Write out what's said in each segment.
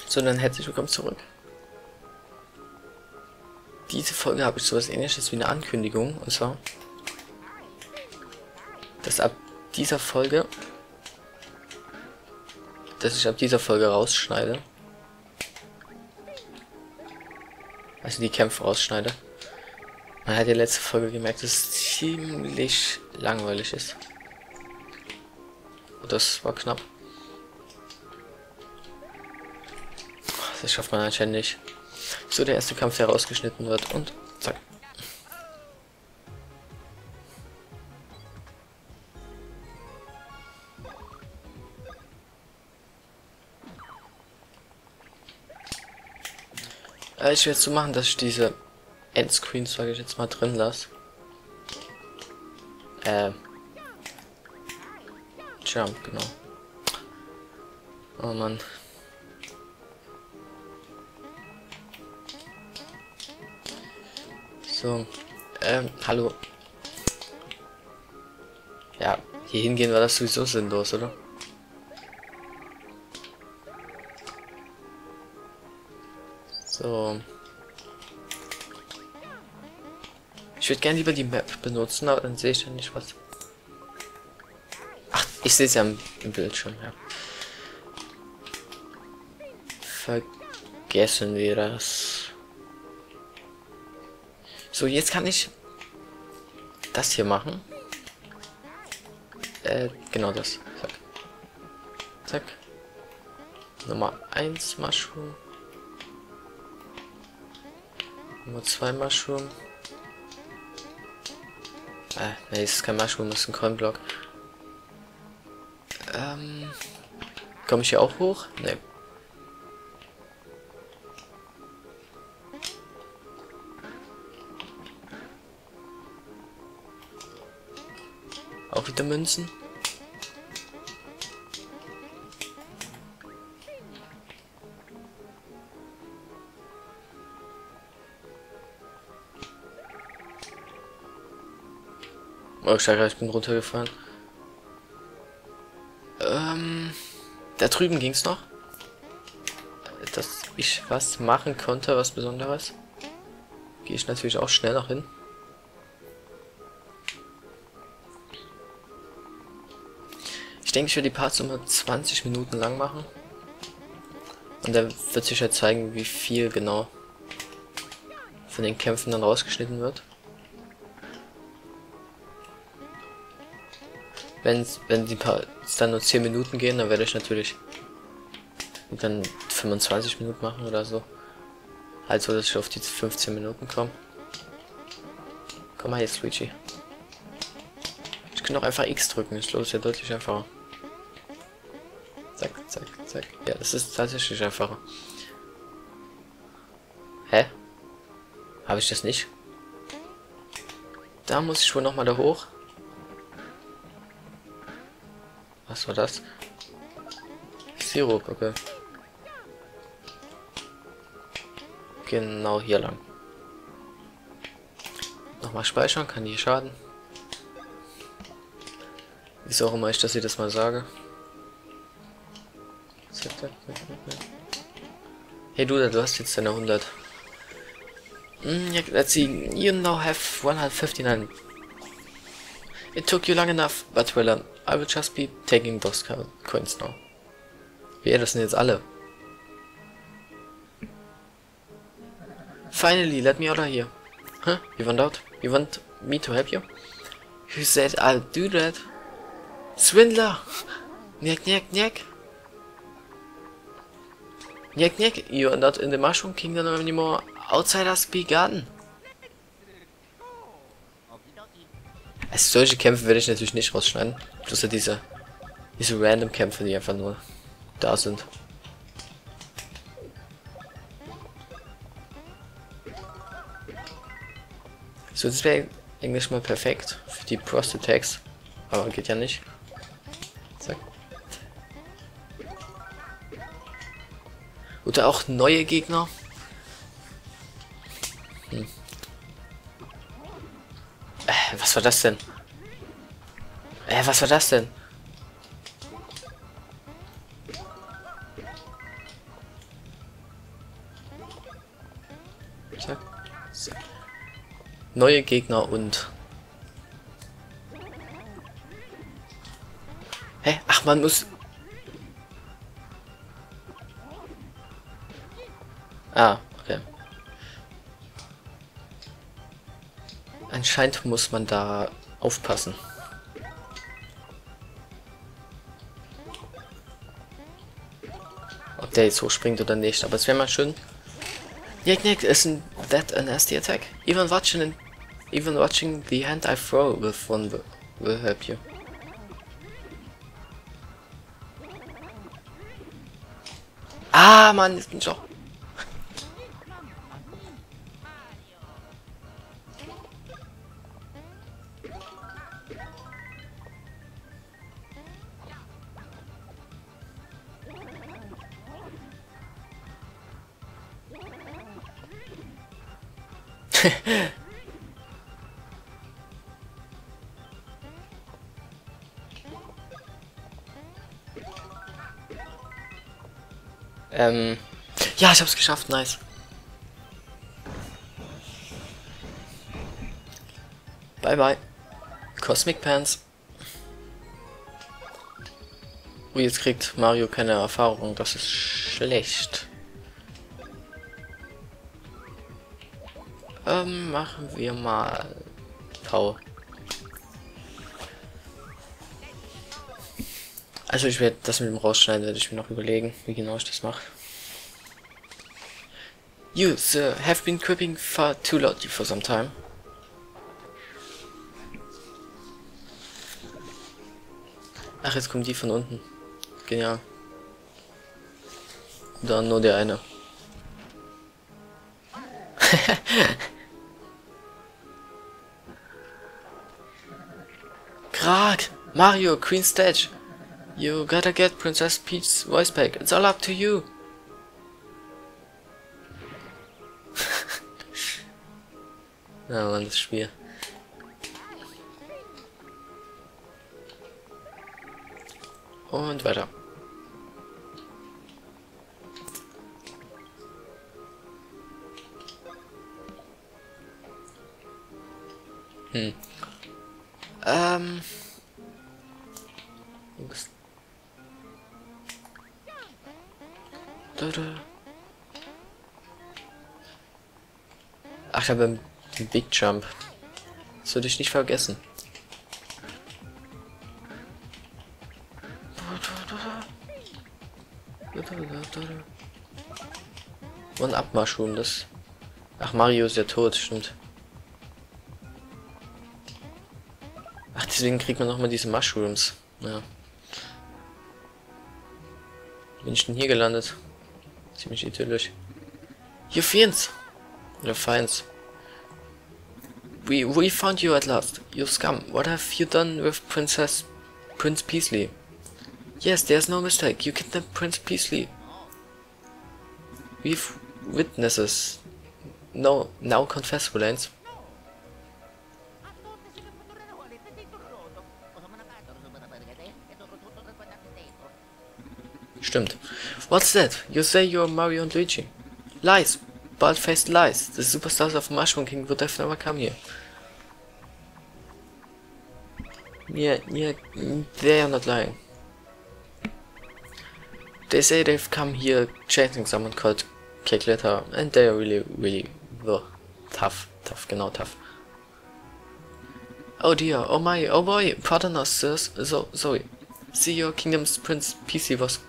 So, dann herzlich willkommen zurück. Diese Folge habe ich sowas ähnliches wie eine Ankündigung, und zwar, dass ich ab dieser Folge rausschneide. Also die Kämpfe rausschneide. Man hat ja letzte Folge gemerkt, dass es ziemlich langweilig ist. Und das war knapp. Das schafft man anscheinend nicht. So, der erste Kampf, der rausgeschnitten wird, und zack. Ich werde es so machen, dass ich diese Endscreens, sage ich jetzt mal, drin lasse. Jump, genau. Oh Mann. So, hallo. Ja, hier hingehen war das sowieso sinnlos, oder? So. Ich würde gerne lieber die Map benutzen, aber dann sehe ich ja nicht was. Ach, ich sehe es ja im Bildschirm, ja. Vergessen wir das. So, jetzt kann ich das hier machen. Genau das. Zack. Zack. Nummer 1 Mushroom. Nummer 2 Mushroom. Ne, das ist kein Mushroom, das ist ein Coinblock. Komme ich hier auch hoch? Ne. Auch wieder Münzen. Oh, scheiße, ich bin runtergefahren. Da drüben ging's noch. Dass ich was machen konnte, was Besonderes. Gehe ich natürlich auch schnell noch hin. Ich denke, ich werde die Parts immer 20 Minuten lang machen. Und dann wird sich ja zeigen, wie viel genau von den Kämpfen dann rausgeschnitten wird. Wenn die Parts dann nur 10 Minuten gehen, dann werde ich natürlich dann 25 Minuten machen oder so. Also, dass ich auf die 15 Minuten komme. Komm mal jetzt, Luigi. Ich kann auch einfach X drücken, ist los, ja deutlich einfacher. Zack, zack, zack. Ja, das ist tatsächlich einfacher. Hä? Habe ich das nicht? Da muss ich wohl nochmal da hoch. Was war das? Sirup, okay. Genau hier lang. Nochmal speichern, kann hier schaden. Wieso auch immer ich das jedes Mal sage. Hey du hast jetzt deine 100. Let's see, you now have 159. It took you long enough, but well done. I will just be taking those coins now. Ja, das sind jetzt alle. Finally, let me out of here. Huh? You want out? You want me to help you? You said I'll do that. Swindler! Nyak, nyak, nyak. Nyak, nyak. You are not in the Mushroom Kingdom anymore. Outsiders begun. Also solche Kämpfe werde ich natürlich nicht rausschneiden. Bloß ja diese random Kämpfe, die einfach nur da sind. So, das wäre eigentlich mal perfekt für die Prostatags. Aber geht ja nicht. Zack. Oder auch neue Gegner. Was war das denn? Was war das denn? Zack. So. Neue Gegner und... Hä? Ach, man muss... Ah, okay. Anscheinend muss man da aufpassen. Ob der jetzt hochspringt oder nicht, aber es wäre mal schön. Nick, isn't that a nasty attack? Even watching the hand I throw with one will help you. Ah, Mann, ist ein Job. Ja, ich hab's geschafft, nice. Bye bye. Cosmic Pants. Oh, jetzt kriegt Mario keine Erfahrung, das ist schlecht. Machen wir mal Tau. Also ich werde das mit dem Rausschneiden, werde ich mir noch überlegen, wie genau ich das mache. You, sir, have been creeping far too loudly for some time. Ach, jetzt kommen die von unten. Genial. Oder nur der eine. Krag! Mario, Queen Stage! You gotta get Princess Peach's voice pack. It's all up to you. Ja, Mann, das Spiel. Und weiter. Ach, ich habe den Big Jump. Das würde ich nicht vergessen. Und Abmarschung, das. Ach, Mario ist ja tot, stimmt. Ach, deswegen kriegt man noch mal diese Mushrooms. Ja. Bin ich denn hier gelandet? Ziemlich idyllisch. You fiends! Oder Feinds. We found you at last. You scum. What have you done with Prince Peasley? Yes, there's no mistake. You kidnapped Prince Peasley. We've witnesses. No, now confess, Relains. Stimmt. What's that? You say you're Mario and Luigi. Lies. Bald-faced lies. The superstars of Mushroom King would have never come here. Yeah, they are not lying. They say they've come here chasing someone called Kekletter, and they are really tough, genau, tough. Oh dear, oh my, oh boy, pardon us, sirs. Sorry. See, our kingdom's Prince Peasley was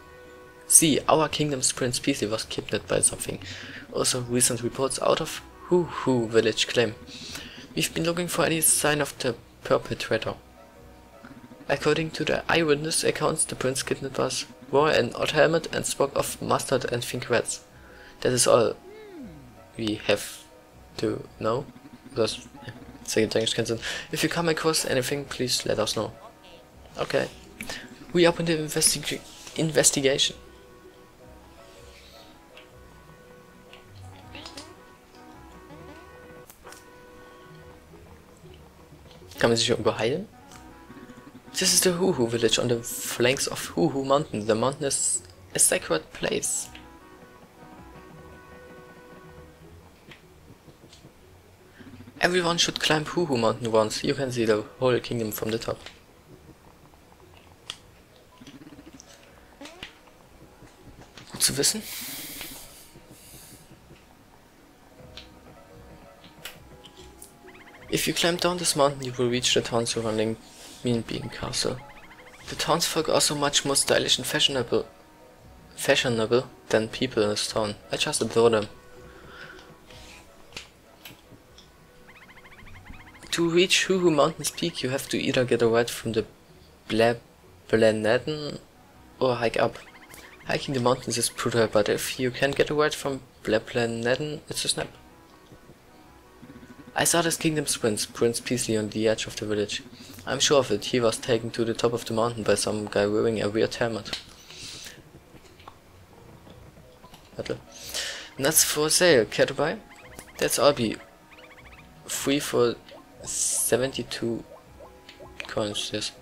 kidnapped by something. Also, recent reports out of Hoo village claim. We've been looking for any sign of the perpetrator. According to the eyewitness accounts, the prince kidnappers wore an odd helmet and spoke of mustard and vinaigrette. That is all we have to know. Das ergibt eigentlich keinen Sinn. If you come across anything, please let us know. Okay. We open the investigation. Kann man sich irgendwo heilen? This is the Hoo village on the flanks of Hoo Mountain. The mountain is a sacred place. Everyone should climb Huhu Mountain once. You can see the whole kingdom from the top. Gut zu wissen. If you climb down this mountain, you will reach the town surrounding Meanbean Castle. The townsfolk are so much more stylish and fashionable than people in this town. I just adore them. To reach Huhu Mountain's peak, you have to either get a ride from the Blablanetten or hike up. Hiking the mountains is brutal, but if you can get a ride from Blablanetten, it's a snap. I saw this kingdom's prince, Prince Peasley, on the edge of the village. I'm sure of it, he was taken to the top of the mountain by some guy wearing a weird helmet. Nuts for sale, care to buy? That's all be. Free for 72 Coins, yes.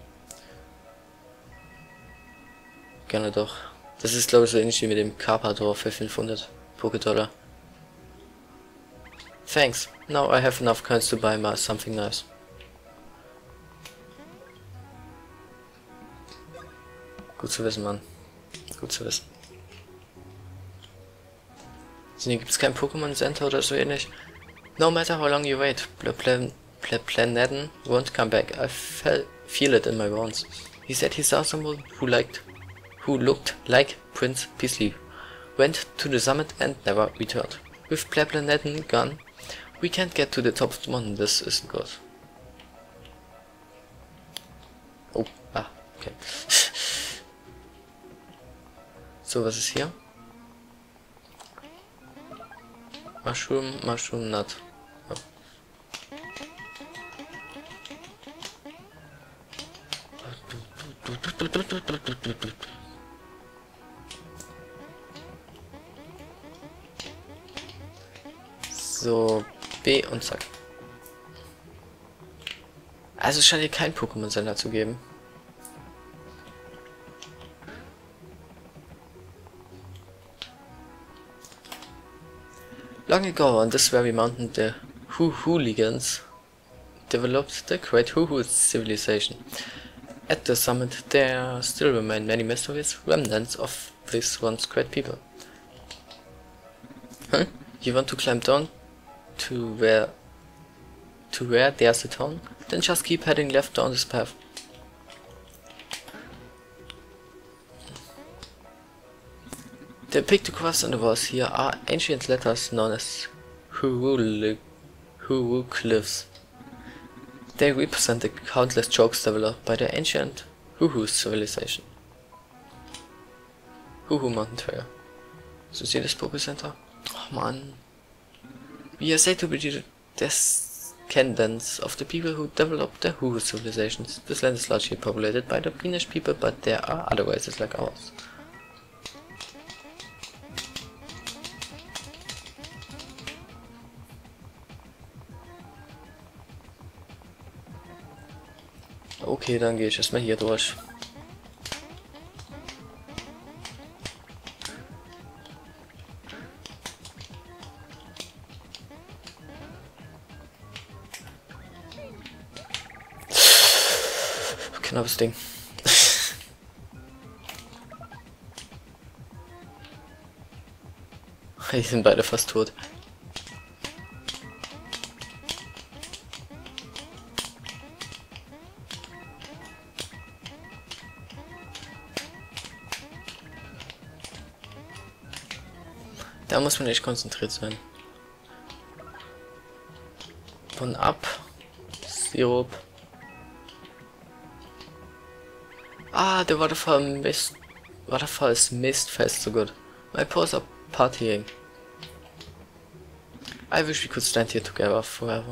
Gerne doch. Das ist glaube ich so ähnlich wie mit dem Carpador für 500 Poké-Dollar. Thanks. Now I have enough coins to buy something nice. Gut zu wissen, Mann. Gut zu wissen. So, hier gibt es kein Pokémon Center oder so ähnlich. No matter how long you wait, Blablanetten won't come back. I feel it in my bones. He said he saw someone who looked like Prince Peasley, went to the summit and never returned. With Blablanetten gone, we can't get to the top of the mountain. This isn't good. Oh, okay. So, was ist hier? Mushroom Nut. Oh. So, B und zack. Also es scheint hier kein Pokémon-Sender zu geben. Long ago on this very mountain the Hooligans developed the Great Huhu civilization. At the summit there still remain many mysteries, remnants of this once great people. Huh? You want to climb down to where there's a town? Then just keep heading left down this path. The pictographs on the walls here are ancient letters known as hieroglyphs. They represent the countless jokes developed by the ancient Huhu civilization. Huhu Mountain Trail. So see this Poké Center? Oh man. We are said to be the descendants of the people who developed the Huhu civilizations. This land is largely populated by the greenish people, but there are other races like ours. Okay, dann gehe ich erstmal hier durch. Knappes Ding. Die sind beide fast tot. Da muss man echt konzentriert sein. Von ab. Sirup. Ah, the waterfall is mist fast so good. My paws are partying. I wish we could stand here together forever.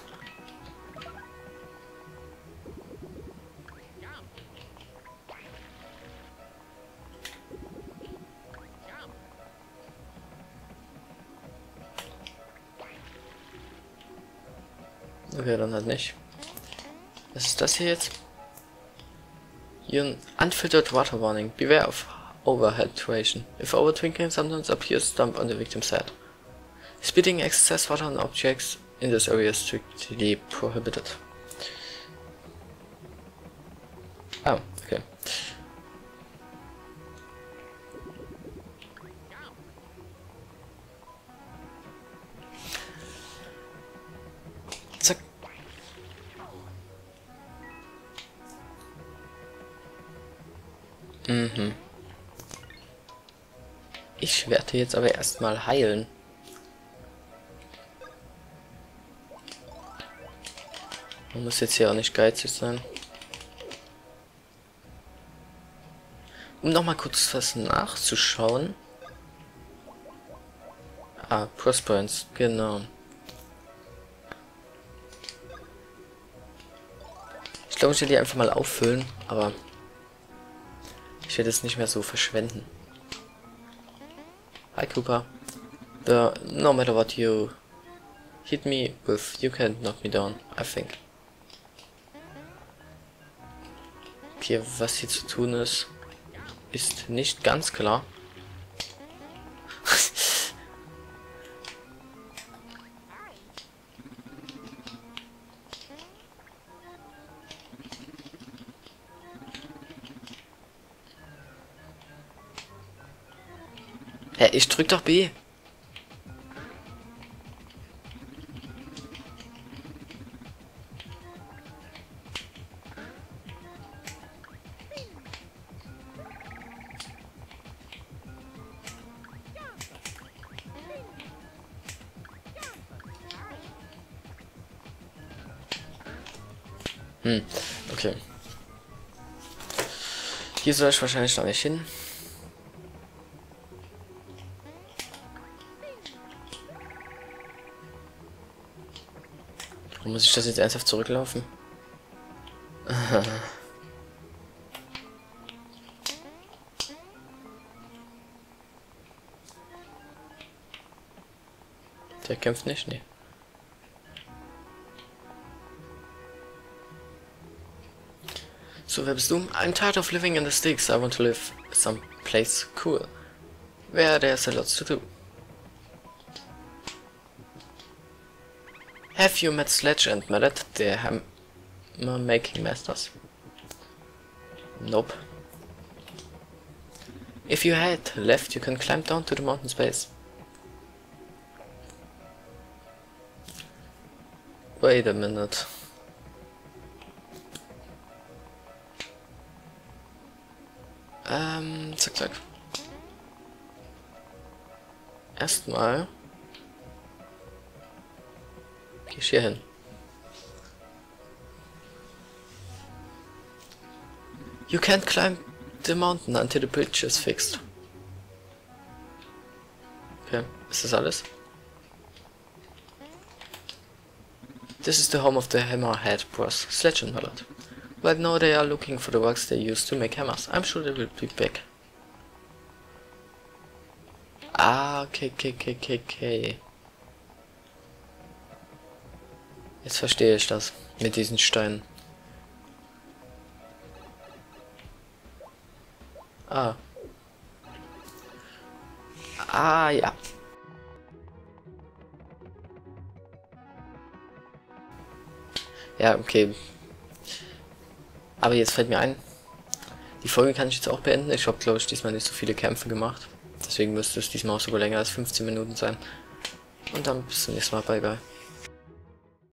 Okay, dann halt nicht. Was ist das hier jetzt? Unfiltered water warning. Beware of overhydration. If overdrinking sometimes appears, dump on the victim's head. Spitting excess water on objects in this area strictly prohibited. Ah, okay. Zack. Mhm. Ich werde jetzt aber erstmal heilen. Man muss jetzt hier auch nicht geizig sein. Um noch mal kurz was nachzuschauen. Ah, Prosperance, genau. Ich glaube, ich werde die einfach mal auffüllen, aber ich werde es nicht mehr so verschwenden. Hi Cooper. No matter what you hit me with, you can't knock me down, I think. Okay, was hier zu tun ist, ist nicht ganz klar. Hä, ich drück doch B. Okay. Hier soll ich wahrscheinlich noch nicht hin. Warum muss ich das jetzt ernsthaft zurücklaufen? Der kämpft nicht? Nee. So, wer bist du? I'm tired of living in the sticks. I want to live someplace cool. Where there's a lot to do. Have you met Sledge and Mallet, the hammer making masters? Nope. If you had left, you can climb down to the mountain's base. Wait a minute. Zack, zack. Erstmal gehe ich hier hin. You can't climb the mountain until the bridge is fixed. Okay, ist das alles? This is the home of the Hammerhead Bros, Sledge and Mallet. Right now they are looking for the rocks they used to make hammers. I'm sure they will be back. Ah, okay. Jetzt verstehe ich das mit diesen Steinen. Ah. Ah, ja. Ja, okay. Aber jetzt fällt mir ein, die Folge kann ich jetzt auch beenden. Ich habe, glaube ich, diesmal nicht so viele Kämpfe gemacht. Deswegen müsste es diesmal auch sogar länger als 15 Minuten sein. Und dann bis zum nächsten Mal. Bye, bye.